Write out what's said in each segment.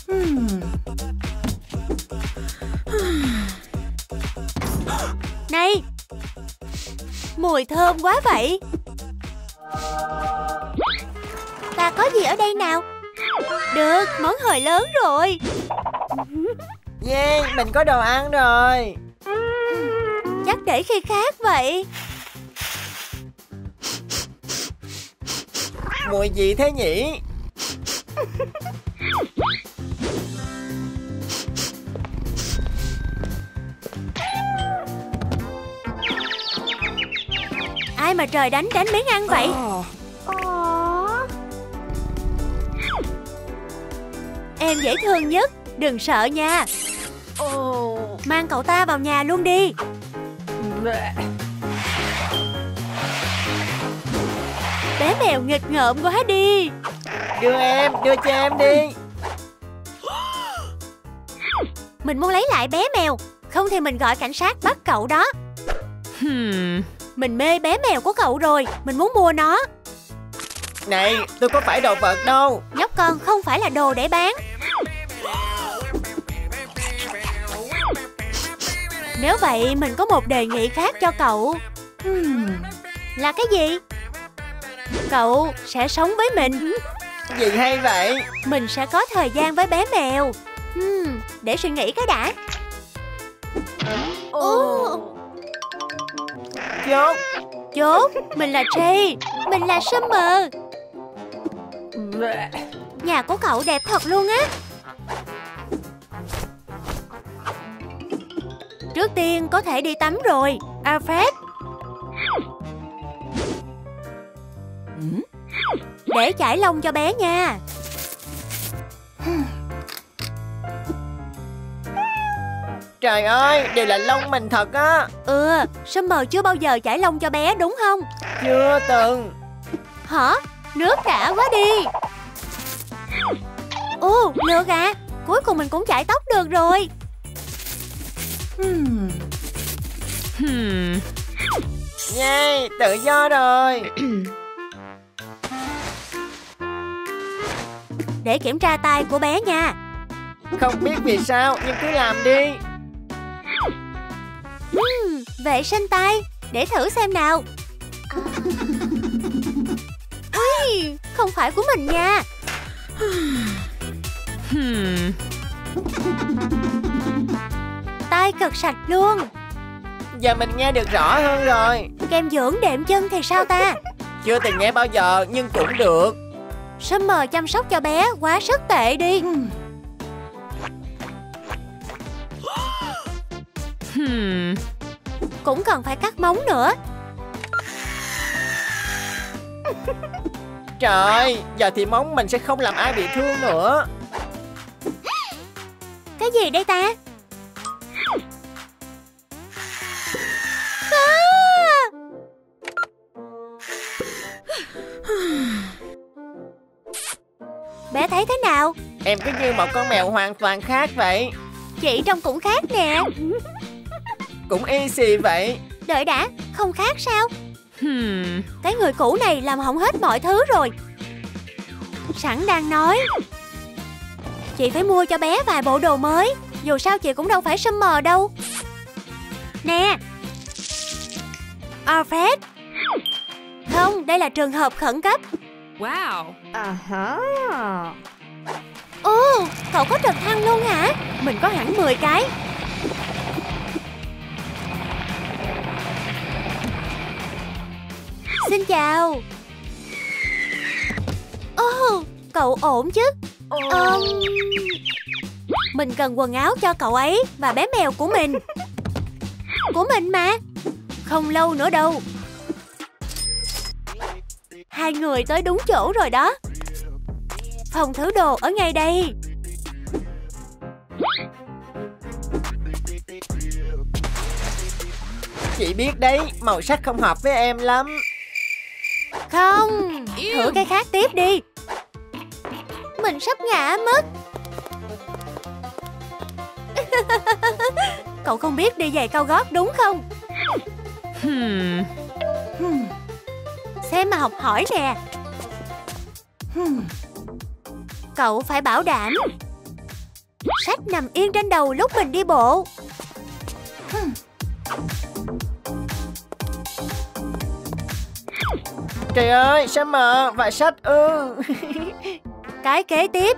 Này, mùi thơm quá vậy. Ta có gì ở đây nào? Được, món hời lớn rồi. Yeah, mình có đồ ăn rồi. Chắc để khi khác vậy. Mùi gì thế nhỉ? Ai mà trời đánh miếng ăn vậy? Em dễ thương nhất, đừng sợ nha. Mang cậu ta vào nhà luôn đi. Bé mèo nghịch ngợm quá đi. Đưa cho em đi. Mình muốn lấy lại bé mèo, không thì mình gọi cảnh sát bắt cậu đó. Mình mê bé mèo của cậu rồi, mình muốn mua nó. Này, tôi có phải đồ vật đâu. Nhóc con không phải là đồ để bán. Nếu vậy mình có một đề nghị khác cho cậu. Là cái gì? Cậu sẽ sống với mình. Gì hay vậy? Mình sẽ có thời gian với bé mèo. Để suy nghĩ cái đã. Chốt, mình là Jay. Mình là Summer. Nhà của cậu đẹp thật luôn á. Trước tiên có thể đi tắm rồi, Alfred. Để chải lông cho bé nha. Trời ơi, đều là lông mình thật á. Summer chưa bao giờ chải lông cho bé đúng không? Chưa từng. Hả? Nước đã quá đi. Lừa gà. Cuối cùng mình cũng chải tóc được rồi. Yeah, tự do rồi. Để kiểm tra tai của bé nha. Không biết vì sao, nhưng cứ làm đi. Vệ sinh tai. Để thử xem nào. Ui, không phải của mình nha. Tai cực sạch luôn. Giờ mình nghe được rõ hơn rồi. Kem dưỡng đệm chân thì sao ta? Chưa từng nghe bao giờ, nhưng cũng được. Summer chăm sóc cho bé quá sức tệ đi. Cũng cần phải cắt móng nữa. Trời, giờ thì móng mình sẽ không làm ai bị thương nữa. Cái gì đây ta? Bé thấy thế nào? Em cứ như một con mèo hoàn toàn khác vậy. Chị trông cũng khác nè. Cũng y xì vậy. Đợi đã, không khác sao? Cái người cũ này làm hỏng hết mọi thứ rồi. Sẵn đang nói, chị phải mua cho bé vài bộ đồ mới. Dù sao chị cũng đâu phải Summer đâu. Nè Alfred. Không, đây là trường hợp khẩn cấp. Wow. Cậu có trực thăng luôn hả? Mình có hẳn 10 cái. Xin chào. Cậu ổn chứ? Mình cần quần áo cho cậu ấy và bé mèo của mình. Của mình mà. Không lâu nữa đâu. Hai người tới đúng chỗ rồi đó. Phòng thử đồ ở ngay đây. Chị biết đấy, màu sắc không hợp với em lắm. Không, thử cái khác tiếp đi. Mình sắp ngã mất. Cậu không biết đi giày cao gót đúng không? Xem mà học hỏi nè. Cậu phải bảo đảm Sách nằm yên trên đầu lúc mình đi bộ. Trời ơi, sao mờ và sách ư? Cái kế tiếp.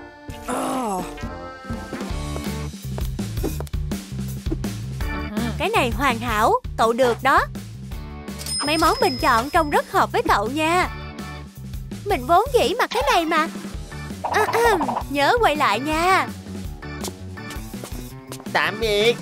Cái này hoàn hảo, cậu được đó. Mấy món mình chọn trông rất hợp với cậu nha. Mình vốn dĩ mặc cái này mà. Nhớ quay lại nha. Tạm biệt.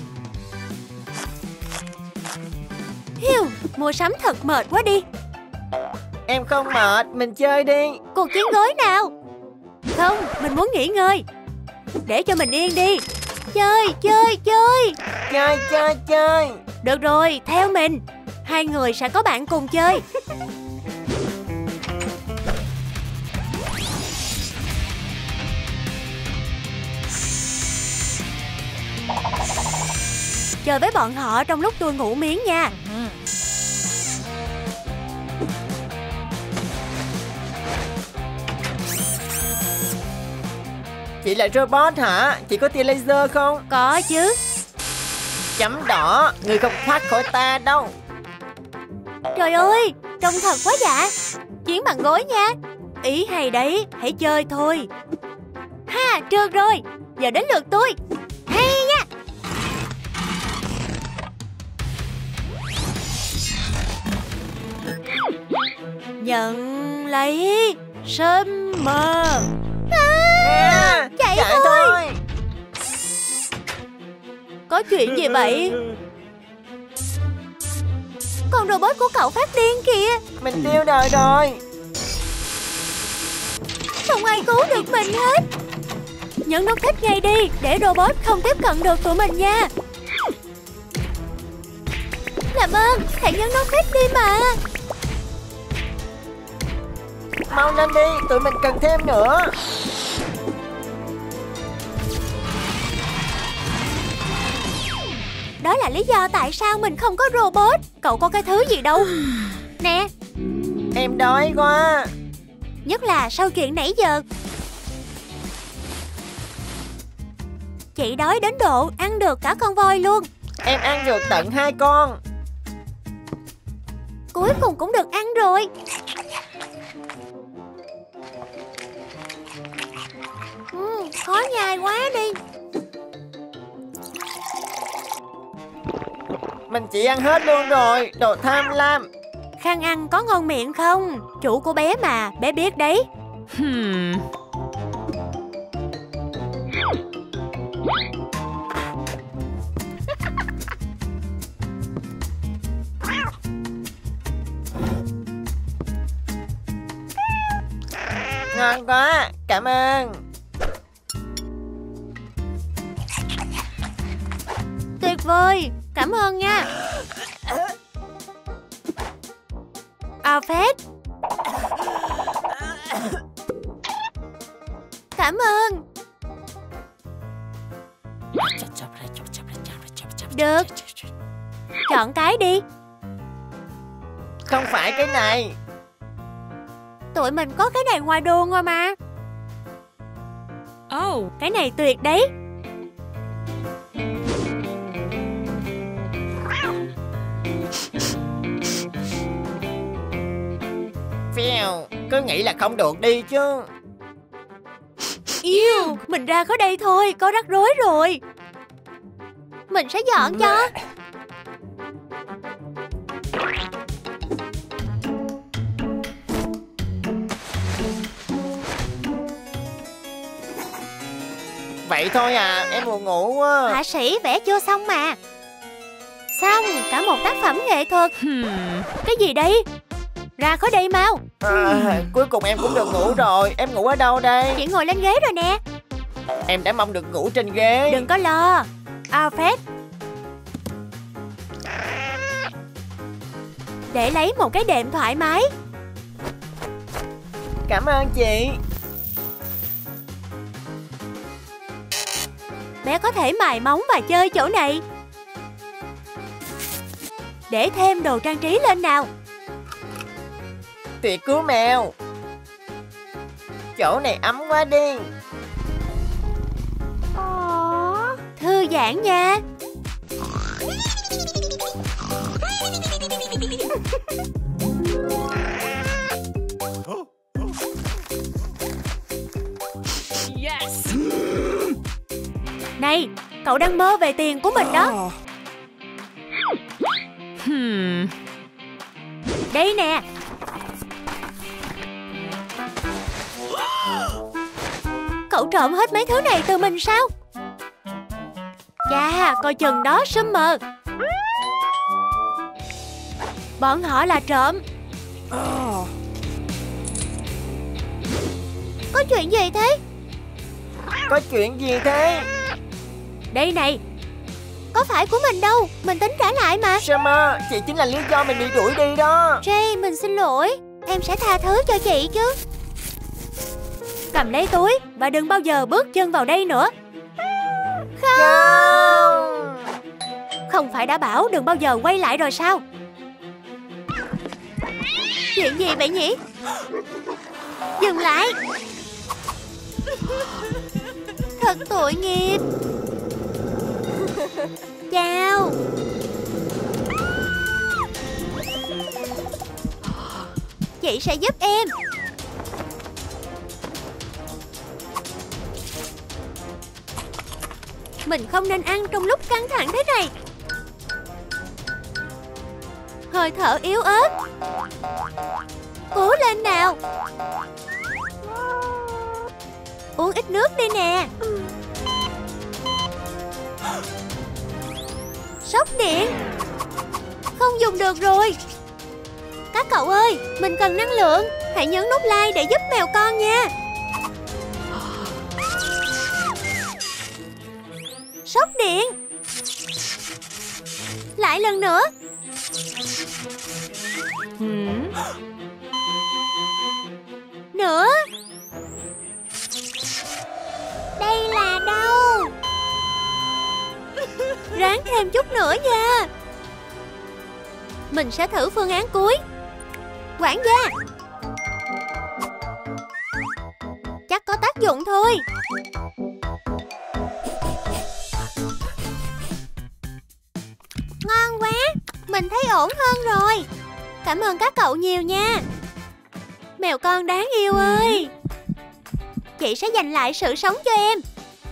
Hiu, mua sắm thật mệt quá đi. Em không mệt, mình chơi đi. Cuộc chiến gối nào? Không, mình muốn nghỉ ngơi. Để cho mình yên đi. Chơi. Chơi. Được rồi, theo mình. Hai người sẽ có bạn cùng chơi. Chơi với bọn họ trong lúc tôi ngủ miếng nha. Chị là robot hả? Chị có tia laser không? Có chứ. Chấm đỏ, người không thoát khỏi ta đâu. Trời ơi, trông thật quá dạ. Chiến bằng gối nha. Ý hay đấy, hãy chơi thôi. Ha, được rồi. Giờ đến lượt tôi. Hay nha. Nhận lấy Summer. Chạy thôi. Có chuyện gì vậy? Con robot của cậu phát điên kìa. Mình tiêu đời rồi. Không ai cứu được mình hết. Nhấn nút thích ngay đi, để robot không tiếp cận được tụi mình nha. Làm ơn, hãy nhấn nút thích đi mà. Mau lên đi, tụi mình cần thêm nữa. Đó là lý do tại sao mình không có robot. Cậu có cái thứ gì đâu. Nè. Em đói quá. Nhất là sau chuyện nãy giờ. Chị đói đến độ ăn được cả con voi luôn. Em ăn được tận 2 con. Cuối cùng cũng được ăn rồi. Khó nhai quá đi. Mình chỉ ăn hết luôn rồi, đồ tham lam. Khăn ăn có ngon miệng không? Chủ của bé mà, bé biết đấy. Ngon quá, cảm ơn. Tuyệt vời, cảm ơn nha. Alfred. Cảm ơn. Được. Chọn cái đi. Không phải cái này. Tụi mình có cái này ngoài đồ rồi mà. Cái này tuyệt đấy. Phèo, cứ nghĩ là không được đi chứ. Yêu, mình ra khỏi đây thôi, có rắc rối rồi. Mình sẽ dọn cho. Vậy thôi à, em buồn ngủ quá. Họa sĩ vẽ chưa xong mà. Xong, cả một tác phẩm nghệ thuật. Cái gì đây? Ra khỏi đây mau. Cuối cùng em cũng được ngủ rồi. Em ngủ ở đâu đây? Chị ngồi lên ghế rồi nè. Em đã mong được ngủ trên ghế. Đừng có lo, Alfred. Để lấy một cái đệm thoải mái. Cảm ơn chị. Bé có thể mài móng và chơi chỗ này. Để thêm đồ trang trí lên nào. Tuyệt cứu mèo. Chỗ này ấm quá đi. giãn nha. Yes. Này, cậu đang mơ về tiền của mình đó. Đây nè. Cậu trộm hết mấy thứ này từ mình sao? Chà, coi chừng đó Summer. Bọn họ là trộm. Có chuyện gì thế? Có chuyện gì thế? Đây này. Có phải của mình đâu, mình tính trả lại mà. Summer, chị chính là lý do mình bị đuổi đi đó. Jay, mình xin lỗi. Em sẽ tha thứ cho chị chứ. Cầm lấy túi và đừng bao giờ bước chân vào đây nữa. Không. Không phải đã bảo đừng bao giờ quay lại rồi sao? Chuyện gì vậy nhỉ? Dừng lại. Thật tội nghiệp. Chào. Chị sẽ giúp em. Mình không nên ăn trong lúc căng thẳng thế này. Hơi thở yếu ớt. Cố lên nào. Uống ít nước đi nè. Sốc điện. Không dùng được rồi. Các cậu ơi, mình cần năng lượng. Hãy nhấn nút like để giúp mèo con nha. Sốc điện. Lại lần nữa. Nữa. Đây là đâu? Ráng thêm chút nữa nha. Mình sẽ thử phương án cuối. Quản gia. Chắc có tác dụng thôi. Ngon quá. Mình thấy ổn hơn rồi. Cảm ơn các cậu nhiều nha. Mèo con đáng yêu ơi. Chị sẽ dành lại sự sống cho em.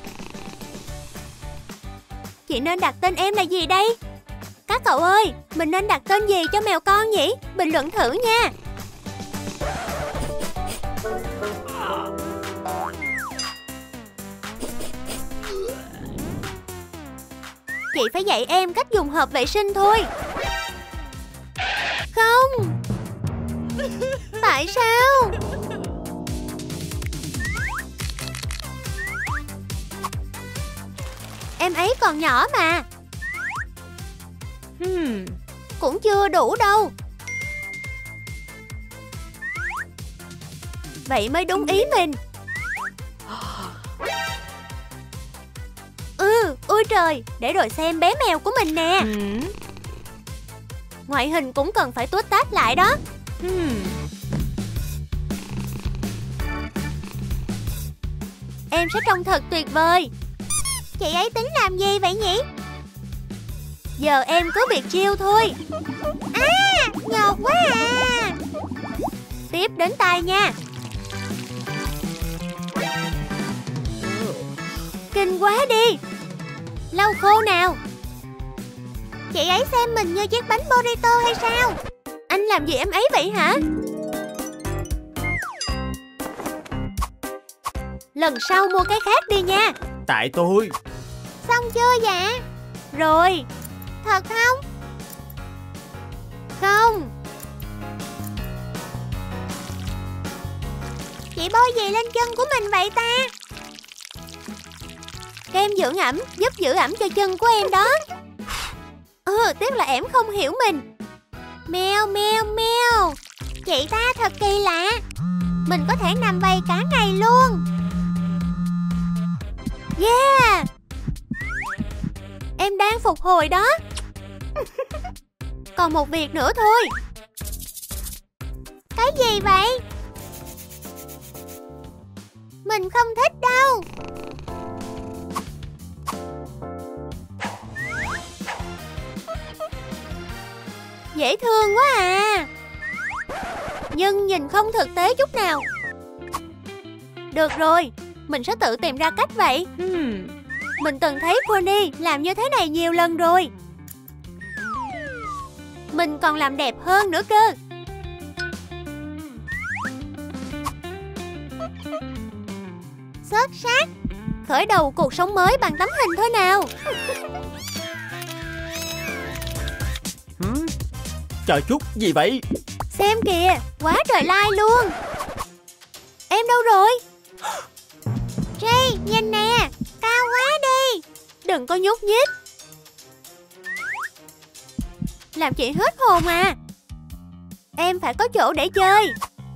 Chị nên đặt tên em là gì đây? Các cậu ơi, mình nên đặt tên gì cho mèo con nhỉ? Bình luận thử nha. Chị phải dạy em cách dùng hộp vệ sinh thôi. Không. Tại sao? Em ấy còn nhỏ mà. Cũng chưa đủ đâu. Vậy mới đúng ý mình. Ôi trời, để rồi xem bé mèo của mình nè. Ngoại hình cũng cần phải tuốt tát lại đó. Em sẽ trông thật tuyệt vời. Chị ấy tính làm gì vậy nhỉ? Giờ em cứ việc chiêu thôi. Ngọt quá à. Tiếp đến tai nha. Kinh quá đi. Lau khô nào. Chị ấy xem mình như chiếc bánh burrito hay sao? Anh làm gì em ấy vậy hả? Lần sau mua cái khác đi nha. Tại tôi. Xong chưa dạ? Rồi. Thật không? Không. Chị bôi gì lên chân của mình vậy ta? Kem dưỡng ẩm giúp giữ ẩm cho chân của em đó. Tiếc là em không hiểu mình. Mèo mèo mèo. Chị ta thật kỳ lạ. Mình có thể nằm vầy cả ngày luôn. Yeah. Em đang phục hồi đó. Còn một việc nữa thôi. Cái gì vậy? Mình không thích đâu. Dễ thương quá à. Nhưng nhìn không thực tế chút nào. Được rồi, mình sẽ tự tìm ra cách vậy. Mình từng thấy Pony làm như thế này nhiều lần rồi. Mình còn làm đẹp hơn nữa cơ. Xuất sắc. Khởi đầu cuộc sống mới bằng tấm hình thôi nào. Chờ chút, gì vậy? Xem kìa, quá trời like luôn. Em đâu rồi? Jay, nhìn nè, cao quá đi. Đừng có nhúc nhích. Làm chị hết hồn à. Em phải có chỗ để chơi.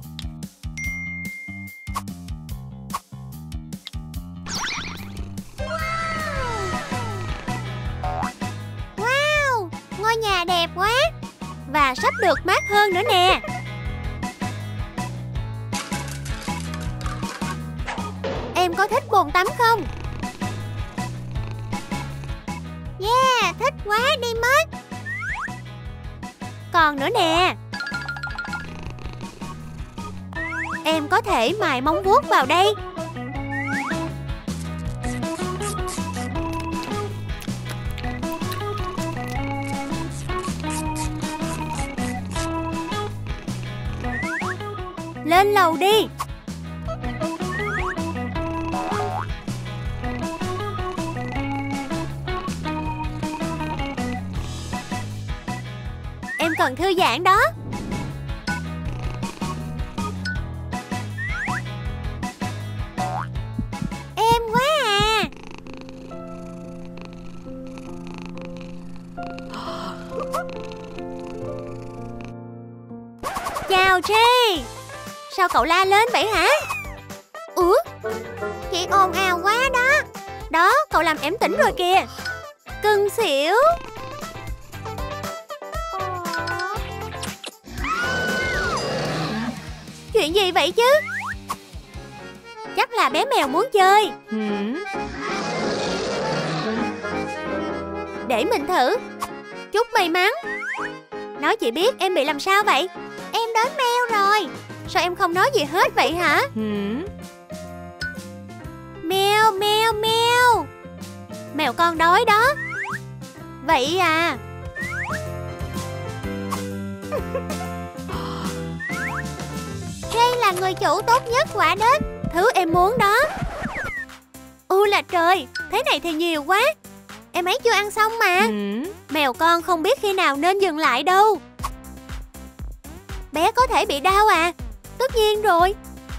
Wow, ngôi nhà đẹp quá. Và sắp được mát hơn nữa nè. Em có thích bồn tắm không? Yeah, thích quá đi mất. Còn nữa nè. Em có thể mài móng vuốt vào đây. Lên lầu đi. Em cần thư giãn đó. Em quá à. Chào Jay. Sao cậu la lên vậy hả? Ủa? Chị ồn ào quá đó. Đó, cậu làm em tỉnh rồi kìa. Cưng xỉu. Chuyện gì vậy chứ? Chắc là bé mèo muốn chơi. Để mình thử. Chúc may mắn. Nói chị biết em bị làm sao vậy? Em đến mèo rồi. Sao em không nói gì hết vậy hả? Mèo, mèo, mèo. Mèo con đói đó. Vậy à? Jay là người chủ tốt nhất quả đất. Thứ em muốn đó. Là trời, thế này thì nhiều quá. Em ấy chưa ăn xong mà. Mèo con không biết khi nào nên dừng lại đâu. Bé có thể bị đau à? Tất nhiên rồi.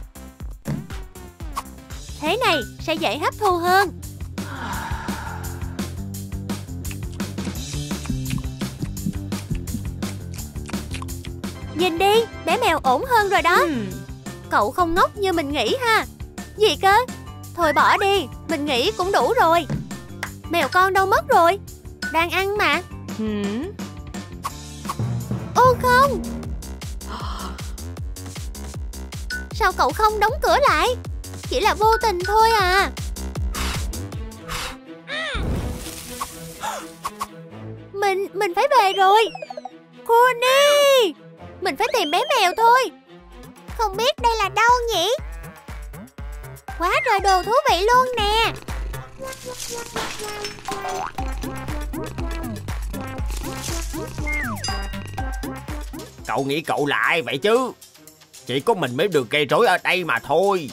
Thế này sẽ dễ hấp thu hơn. Nhìn đi, bé mèo ổn hơn rồi đó. Cậu không ngốc như mình nghĩ ha. Gì cơ? Thôi bỏ đi, mình nghĩ cũng đủ rồi. Mèo con đâu mất rồi? Đang ăn mà. Ô không. Sao cậu không đóng cửa lại? Chỉ là vô tình thôi à. Mình phải về rồi. Connie, mình phải tìm bé mèo thôi. Không biết đây là đâu nhỉ? Quá trời đồ thú vị luôn nè. Cậu nghĩ cậu là ai vậy chứ? Chỉ có mình mới được gây rối ở đây mà thôi.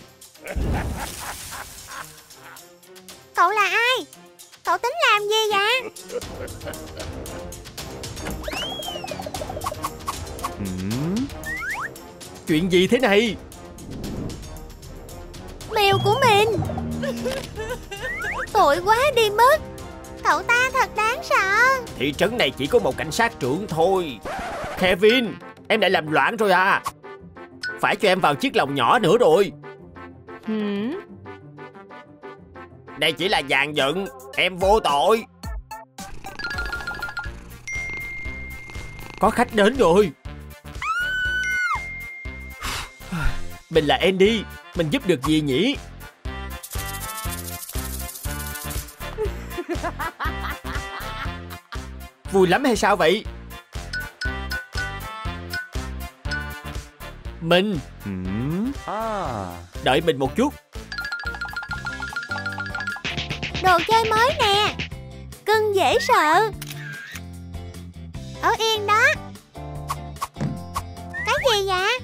Cậu là ai? Cậu tính làm gì vậy? Chuyện gì thế này? Mèo của mình. Tội quá đi mất. Cậu ta thật đáng sợ. Thị trấn này chỉ có một cảnh sát trưởng thôi. Kevin, em đã làm loạn rồi à? Phải cho em vào chiếc lồng nhỏ nữa rồi. Đây chỉ là dàn dựng. Em vô tội. Có khách đến rồi. Mình là Andy. Mình giúp được gì nhỉ? Vui lắm hay sao vậy? mình. Đợi mình một chút. Đồ chơi mới nè. Cưng dễ sợ. Ở yên đó. Cái gì vậy?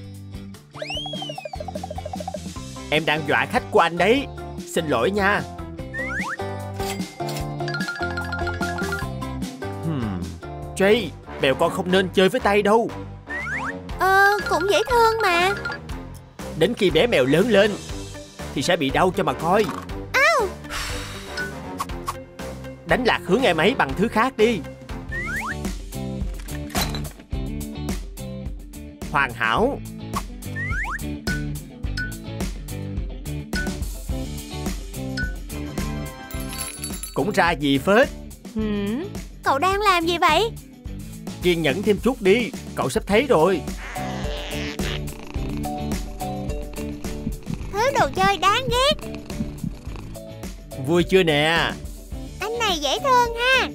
Em đang dọa khách của anh đấy. Xin lỗi nha. Jay, mèo con không nên chơi với tay đâu. Cũng dễ thương mà. Đến khi bé mèo lớn lên thì sẽ bị đau cho mà coi. Đánh lạc hướng em ấy bằng thứ khác đi. Hoàn hảo. Cũng ra gì phết. Cậu đang làm gì vậy? Kiên nhẫn thêm chút đi. Cậu sắp thấy rồi. Thứ đồ chơi đáng ghét. Vui chưa nè? Anh này dễ thương ha.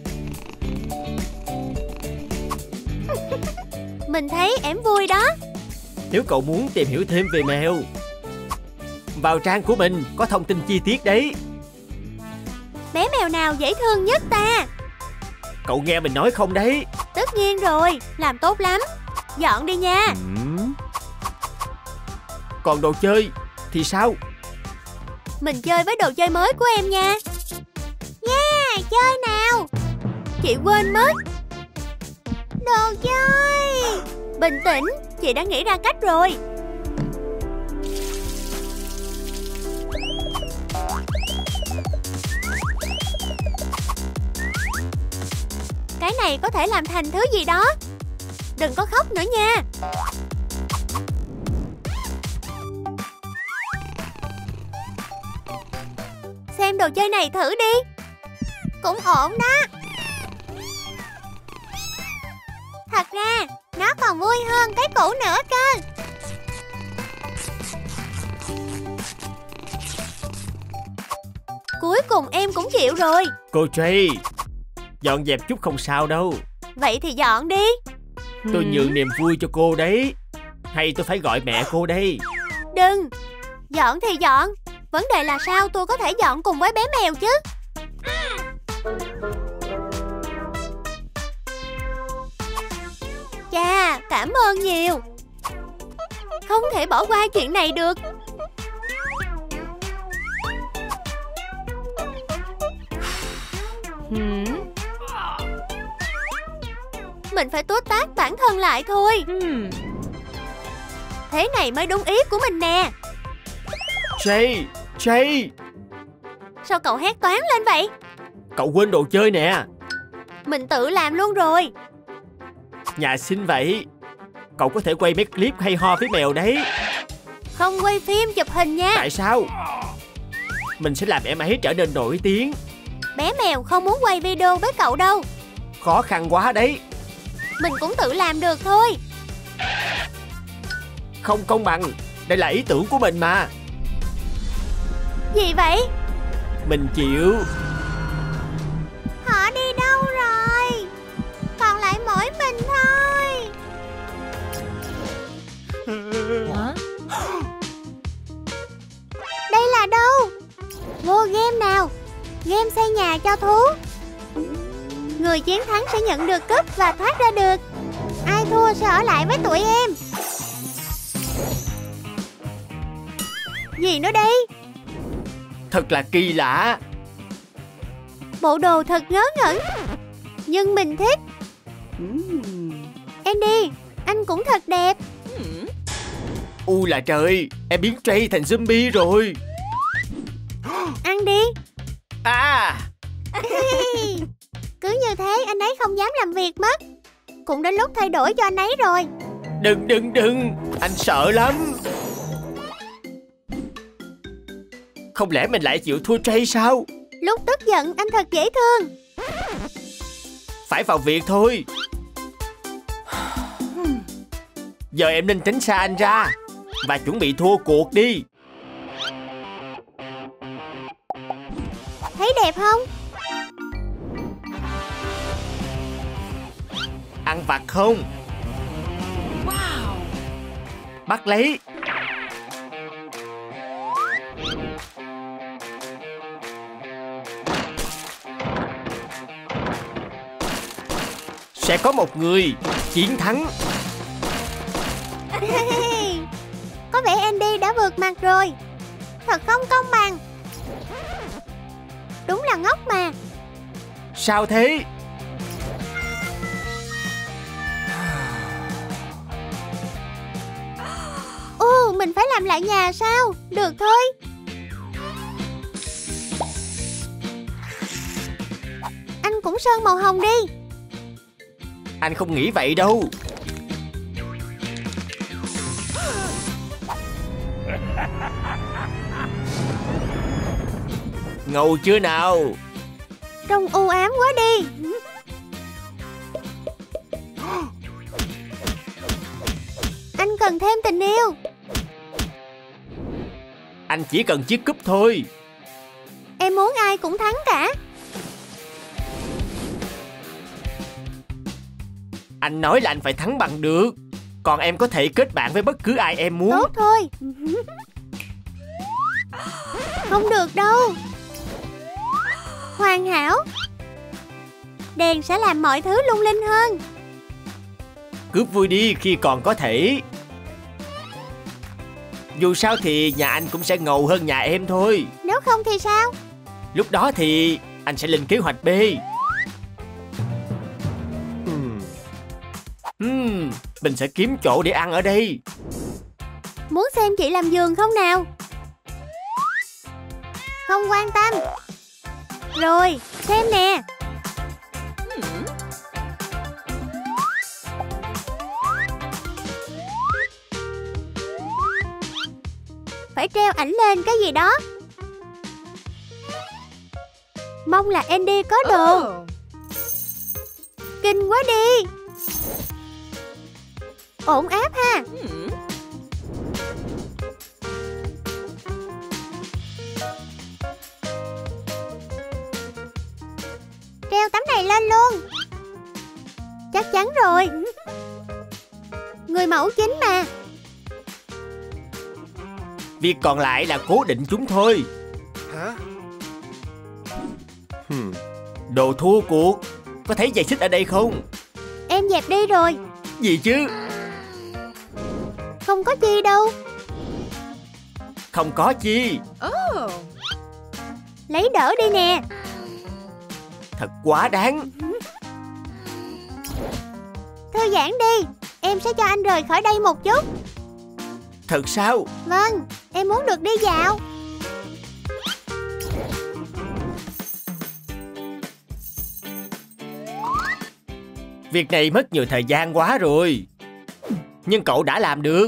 Mình thấy em vui đó. Nếu cậu muốn tìm hiểu thêm về mèo, vào trang của mình có thông tin chi tiết đấy. Bé mèo nào dễ thương nhất ta? Cậu nghe mình nói không đấy? Tất nhiên rồi, làm tốt lắm. Dọn đi nha. Còn đồ chơi thì sao? Mình chơi với đồ chơi mới của em nha. Yeah, chơi nào. Chị quên mất. Đồ chơi. Bình tĩnh, chị đã nghĩ ra cách rồi. Cái này có thể làm thành thứ gì đó. Đừng có khóc nữa nha. Xem đồ chơi này thử đi. Cũng ổn đó. Thật ra nó còn vui hơn cái cũ nữa cơ. Cuối cùng em cũng chịu rồi. Cô Jay, dọn dẹp chút không sao đâu. Vậy thì dọn đi. Tôi nhường niềm vui cho cô đấy. Hay tôi phải gọi mẹ cô đây? Đừng. Dọn thì dọn. Vấn đề là sao tôi có thể dọn cùng với bé mèo chứ? Chà, cảm ơn nhiều. Không thể bỏ qua chuyện này được. Mình phải tút tát bản thân lại thôi. Thế này mới đúng ý của mình nè. Jay, Sao cậu hét toáng lên vậy? cậu quên đồ chơi nè. Mình tự làm luôn rồi. Nhà xinh vậy. Cậu có thể quay mấy clip hay ho với mèo đấy. Không quay phim chụp hình nha. Tại sao? Mình sẽ làm em ấy trở nên nổi tiếng. Bé mèo không muốn quay video với cậu đâu. Khó khăn quá đấy. Mình cũng tự làm được thôi. Không công bằng. Đây là ý tưởng của mình mà. Gì vậy? Mình chịu. Họ đi đâu rồi? Còn lại mỗi mình thôi. Đây là đâu? Vô game nào. Game xây nhà cho thú. Người chiến thắng sẽ nhận được cúp và thoát ra được. Ai thua sẽ ở lại với tụi em. Gì nữa đây? Thật là kỳ lạ. Bộ đồ thật ngớ ngẩn. Nhưng mình thích. Andy, anh cũng thật đẹp. U là trời. Em biến Jay thành zombie rồi. Ăn đi. À. Cứ như thế anh ấy không dám làm việc mất. Cũng đến lúc thay đổi cho anh ấy rồi. Đừng. Anh sợ lắm. Không lẽ mình lại chịu thua Jay sao? Lúc tức giận anh thật dễ thương. Phải vào việc thôi. Giờ em nên tránh xa anh ra và chuẩn bị thua cuộc đi. Thấy đẹp không? Ăn vặt không? Bắt lấy. Sẽ có một người chiến thắng. Có vẻ Andy đã vượt mặt rồi. Thật không công bằng. Đúng là ngốc mà. Sao thế? Mình phải làm lại nhà sao? Được thôi. Anh cũng sơn màu hồng đi. Anh không nghĩ vậy đâu. Ngầu chưa nào? Trông u ám quá đi. Anh cần thêm tình yêu. Anh chỉ cần chiếc cúp thôi. Em muốn ai cũng thắng cả. Anh nói là anh phải thắng bằng được. Còn em có thể kết bạn với bất cứ ai em muốn. Tốt thôi. Không được đâu. Hoàn hảo. Đèn sẽ làm mọi thứ lung linh hơn. Cướp vui đi khi còn có thể. Dù sao thì nhà anh cũng sẽ ngầu hơn nhà em thôi. Nếu không thì sao? Lúc đó thì anh sẽ lên kế hoạch B. Mình sẽ kiếm chỗ để ăn ở đây. Muốn xem chị làm giường không nào? Không quan tâm. Rồi, xem nè. Phải treo ảnh lên cái gì đó. Mong là Andy có đồ. Kinh quá đi. Ổn áp ha. Treo tấm này lên luôn. Chắc chắn rồi. Người mẫu chính mà. Việc còn lại là cố định chúng thôi. Hả? Đồ thua cuộc. Có thấy giày xích ở đây không? Em dẹp đi rồi. Gì chứ? Không có chi đâu. Không có chi. Lấy đỡ đi nè. Thật quá đáng. Thư giãn đi. Em sẽ cho anh rời khỏi đây một chút. Thật sao? Vâng, em muốn được đi dạo. Việc này mất nhiều thời gian quá rồi. Nhưng cậu đã làm được.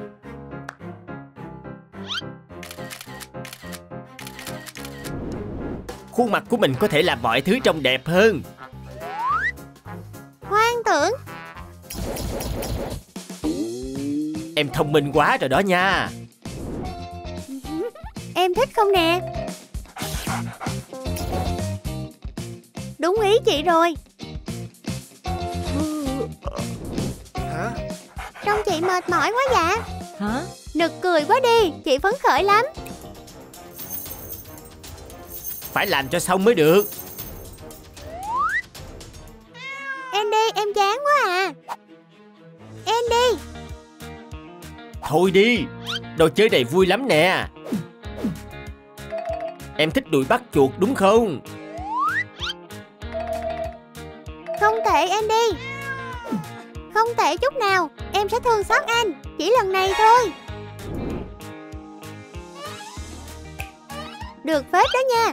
Khuôn mặt của mình có thể làm mọi thứ trông đẹp hơn. Hoang tưởng. Em thông minh quá rồi đó nha. Em thích không nè? Đúng ý chị rồi. Hả? Trông chị mệt mỏi quá dạ. Hả? Nực cười quá đi. Chị phấn khởi lắm. Phải làm cho xong mới được. Andy, em chán quá à. Andy. Thôi đi. Đồ chơi này vui lắm nè. Em thích đuổi bắt chuột đúng không? Không tệ Andy. Không tệ chút nào. Em sẽ thương xót anh. Chỉ lần này thôi. Được phết đó nha.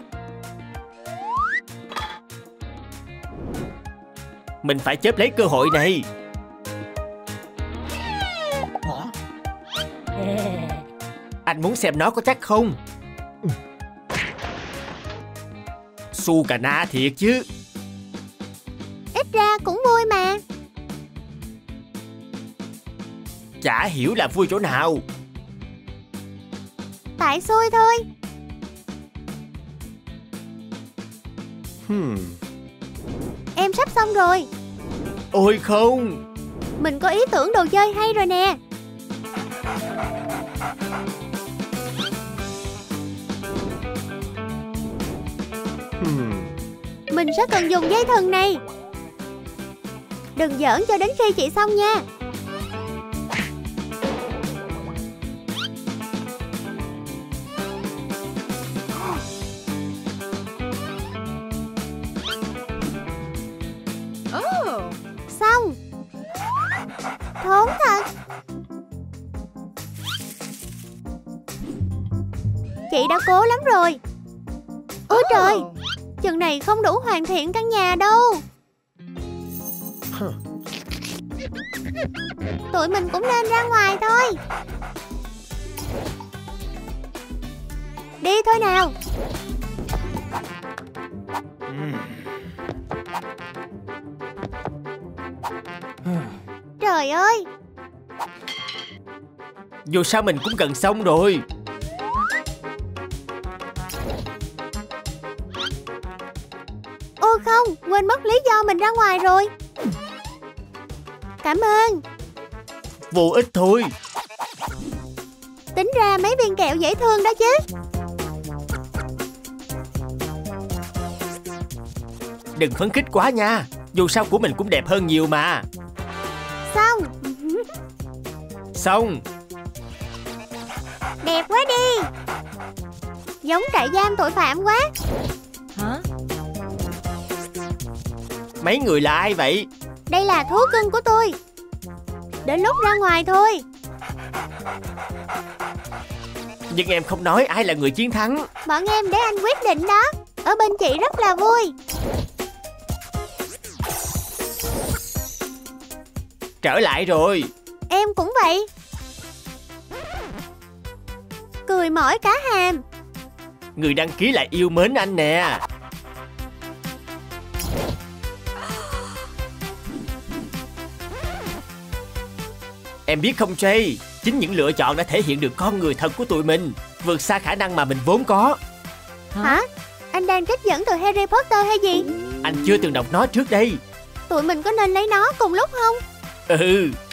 Mình phải chớp lấy cơ hội này. Anh muốn xem nó có chắc không? Su cà na thiệt chứ. Ít ra cũng vui mà. Chả hiểu là vui chỗ nào. Tại xui thôi. Em sắp xong rồi. Ôi không. Mình có ý tưởng đồ chơi hay rồi nè. Mình sẽ cần dùng dây thừng này. Đừng giỡn cho đến khi chị xong nha. Xong. Thốn thật. Chị đã cố lắm rồi. Ôi trời, chừng này không đủ hoàn thiện căn nhà đâu. Tụi mình cũng nên ra ngoài thôi. Đi thôi nào. Trời ơi, dù sao mình cũng gần xong rồi. ôi không, quên mất lý do mình ra ngoài rồi. Cảm ơn. Vô ích thôi. Tính ra mấy viên kẹo dễ thương đó chứ. Đừng phấn khích quá nha. Dù sao của mình cũng đẹp hơn nhiều mà. Xong. Xong. Đẹp quá đi. Giống trại giam tội phạm quá. Hả? Mấy người là ai vậy? Đây là thú cưng của tôi. Đến lúc ra ngoài thôi. Nhưng em không nói ai là người chiến thắng. Bọn em để anh quyết định đó. Ở bên chị rất là vui. Trở lại rồi. Em cũng vậy. Cười mỏi cả hàm. Người đăng ký lại yêu mến anh nè. Em biết không Jay, chính những lựa chọn đã thể hiện được con người thật của tụi mình, vượt xa khả năng mà mình vốn có. Hả? Anh đang trích dẫn từ Harry Potter hay gì? Anh chưa từng đọc nó trước đây. Tụi mình có nên lấy nó cùng lúc không? Ừ.